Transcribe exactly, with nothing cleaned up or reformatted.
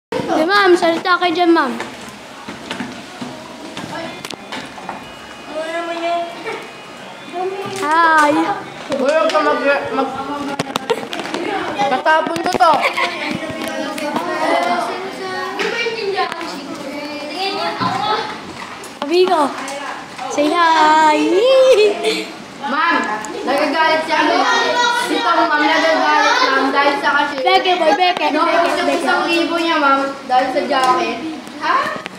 Hey, ma'am, salita kayo dyan, ma'am. Hi. Huwag ka mag... mag... Katapon ko to. Amigo, say hi. Ma'am, nagagalit siya. Si Tom, ma'am, nagagalit, ma'am, dahil sa kasi... Beke, boy, beke. No, Beke, yung beke. isang libo niya, ma'am, dahil sa jacket. Ha?